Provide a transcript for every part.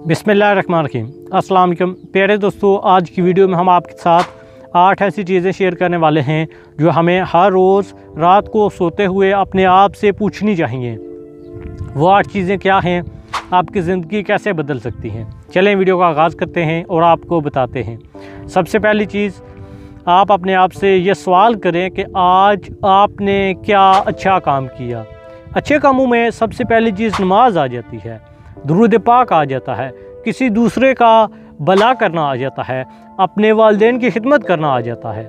बिस्मिल्लाहिर्रहमानिर्रहीम। अस्सलाम वालेकुम प्यारे दोस्तों, आज की वीडियो में हम आपके साथ 8 ऐसी चीज़ें शेयर करने वाले हैं जो हमें हर रोज़ रात को सोते हुए अपने आप से पूछनी चाहिए। वो 8 चीज़ें क्या हैं, आपकी ज़िंदगी कैसे बदल सकती हैं। चलें वीडियो का आगाज़ करते हैं और आपको बताते हैं। सबसे पहली चीज़, आप अपने आप से ये सवाल करें कि आज आपने क्या अच्छा काम किया। अच्छे कामों में सबसे पहली चीज़ नमाज आ जाती है, दुरूद पाक आ जाता है, किसी दूसरे का भला करना आ जाता है, अपने वालिदैन की खिदमत करना आ जाता है।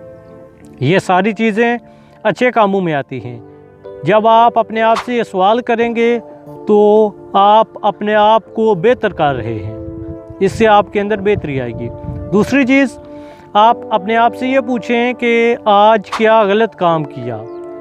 ये सारी चीज़ें अच्छे कामों में आती हैं। जब आप अपने आप से ये सवाल करेंगे तो आप अपने आप को बेहतर कर रहे हैं, इससे आपके अंदर बेहतरी आएगी। दूसरी चीज़, आप अपने आप से ये पूछें कि आज क्या गलत काम किया।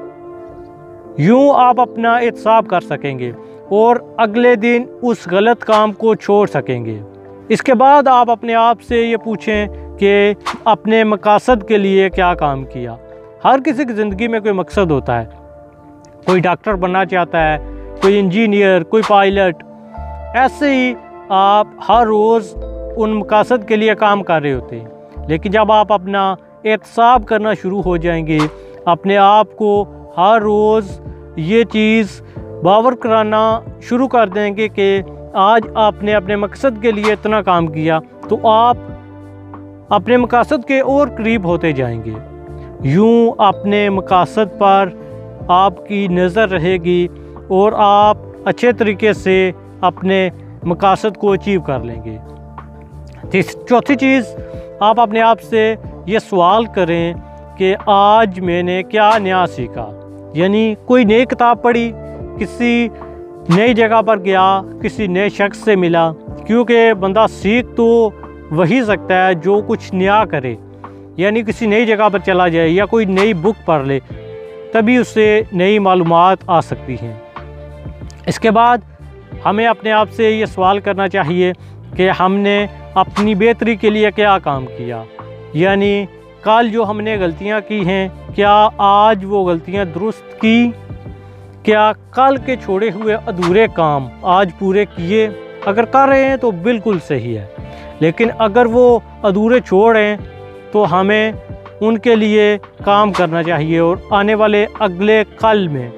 यूँ आप अपना एहतसाब कर सकेंगे और अगले दिन उस गलत काम को छोड़ सकेंगे। इसके बाद आप अपने आप से ये पूछें कि अपने मकसद के लिए क्या काम किया। हर किसी की ज़िंदगी में कोई मकसद होता है। कोई डॉक्टर बनना चाहता है, कोई इंजीनियर, कोई पायलट। ऐसे ही आप हर रोज़ उन मकसद के लिए काम कर रहे होते हैं। लेकिन जब आप अपना एहतसाब करना शुरू हो जाएंगे, अपने आप को हर रोज़ ये चीज़ बावर कराना शुरू कर देंगे कि आज आपने अपने मकसद के लिए इतना काम किया, तो आप अपने मकसद के और करीब होते जाएंगे। यूँ अपने मकसद पर आपकी नज़र रहेगी और आप अच्छे तरीके से अपने मकसद को अचीव कर लेंगे। चौथी चीज़, आप अपने आप से ये सवाल करें कि आज मैंने क्या नया सीखा। यानी कोई नई किताब पढ़ी, किसी नई जगह पर गया, किसी नए शख्स से मिला, क्योंकि बंदा सीख तो वही सकता है जो कुछ नया करे। यानी किसी नई जगह पर चला जाए या कोई नई बुक पढ़ ले, तभी उससे नई मालूमात आ सकती हैं। इसके बाद हमें अपने आप से ये सवाल करना चाहिए कि हमने अपनी बेहतरी के लिए क्या काम किया। यानी कल जो हमने गलतियाँ की हैं, क्या आज वो गलतियाँ दुरुस्त की? क्या कल के छोड़े हुए अधूरे काम आज पूरे किए? अगर कर रहे हैं तो बिल्कुल सही है, लेकिन अगर वो अधूरे छोड़ें तो हमें उनके लिए काम करना चाहिए और आने वाले अगले कल में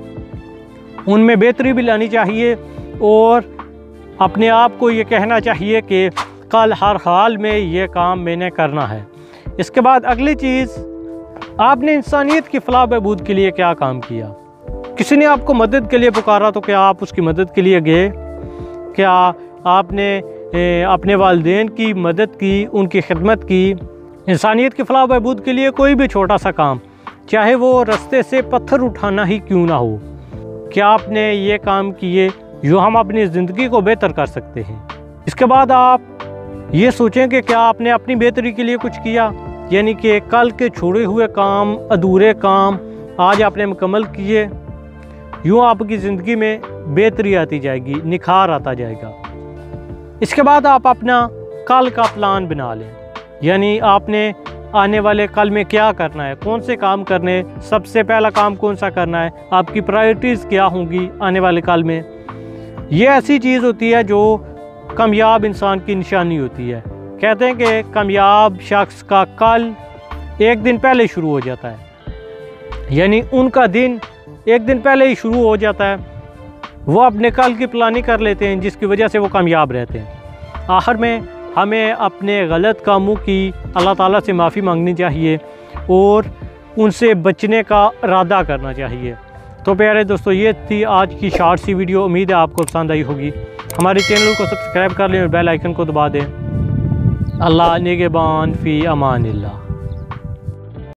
उनमें बेहतरी भी लानी चाहिए और अपने आप को ये कहना चाहिए कि कल हर हाल में ये काम मैंने करना है। इसके बाद अगली चीज़, आपने इंसानियत की फलाह बहबूद के लिए क्या काम किया। किसी ने आपको मदद के लिए पुकारा तो क्या आप उसकी मदद के लिए गए? क्या आपने अपने वालिदैन की मदद की, उनकी खिदमत की? इंसानियत की फलाह बहबूद के लिए कोई भी छोटा सा काम, चाहे वो रास्ते से पत्थर उठाना ही क्यों ना हो, क्या आपने ये काम किए जो हम अपनी ज़िंदगी को बेहतर कर सकते हैं। इसके बाद आप ये सोचें कि क्या आपने अपनी बेहतरी के लिए कुछ किया। यानी कि कल के छोड़े हुए काम, अधूरे काम आज आपने मुकम्मल किए। यूँ आपकी ज़िंदगी में बेहतरी आती जाएगी, निखार आता जाएगा। इसके बाद आप अपना कल का प्लान बना लें। यानी आपने आने वाले कल में क्या करना है, कौन से काम करने, सबसे पहला काम कौन सा करना है, आपकी प्रायोरिटीज़ क्या होंगी आने वाले कल में। ये ऐसी चीज़ होती है जो कामयाब इंसान की निशानी होती है। कहते हैं कि कामयाब शख्स का कल एक दिन पहले शुरू हो जाता है। यानी उनका दिन एक दिन पहले ही शुरू हो जाता है। वो अपने कल की प्लानिंग कर लेते हैं, जिसकी वजह से वो कामयाब रहते हैं। आखिर में हमें अपने गलत कामों की अल्लाह ताला से माफ़ी मांगनी चाहिए और उनसे बचने का इरादा करना चाहिए। तो प्यारे दोस्तों, ये थी आज की शॉर्ट सी वीडियो। उम्मीद है आपको पसंद आई होगी। हमारे चैनल को सब्सक्राइब कर लें और बेल आइकन को दबा दें। अल्लाह निगहबान फ़ी अमानिल्लाह।